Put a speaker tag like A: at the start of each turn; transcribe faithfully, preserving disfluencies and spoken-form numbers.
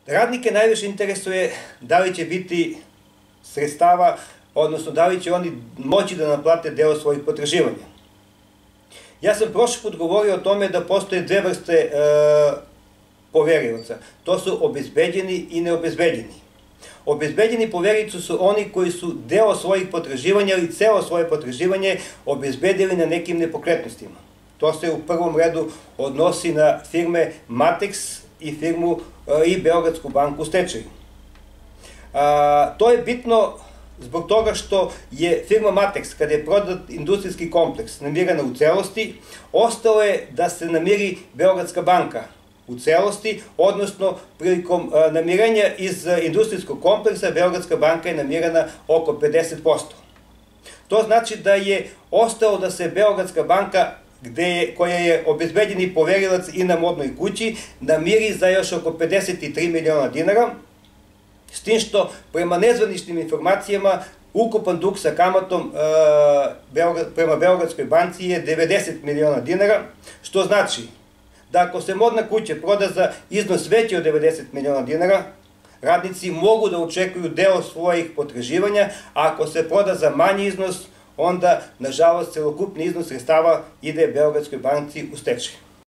A: Radnike najviše interesuje da li će biti sredstava, odnosno da li će oni moći da naplate deo svojih potraživanja. Ja sam prošli put govorio o tome da postoje dve vrste e, poverioca. To su obezbeđeni i neobezbeđeni. Obezbeđeni poverioci su oni koji su deo svojih potraživanja ili celo svoje potraživanje obezbedili na nekim nepokretnostima. To se u prvom redu odnosi na firme Matex i firmu i Beogradsku banku u stečaju. To je bitno zbog toga što je firma Matex, kada je prodat industrijski kompleks, namirana u celosti, ostalo je da se namiri Beogradska banka u celosti, odnosno prilikom namirenja iz industrijskog kompleksa Beogradska banka je namirana oko pedeset posto. To znači da je ostalo da se Beogradska banka, koja je obezbeđeni poverilac i na modnoj kući, namiri za još oko pedeset tri miliona dinara, s tim što prema nezvaničnim informacijama ukupan dug sa kamatom prema Beogradskoj banci je devedeset miliona dinara, što znači da ako se modna kuća proda za iznos veći od devedeset miliona dinara, radnici mogu da očekuju deo svojih potraživanja, a ako se proda za manji iznos, onda, nažalost, celokupni iznos sredstava ide Beogradskoj banci u stečaj.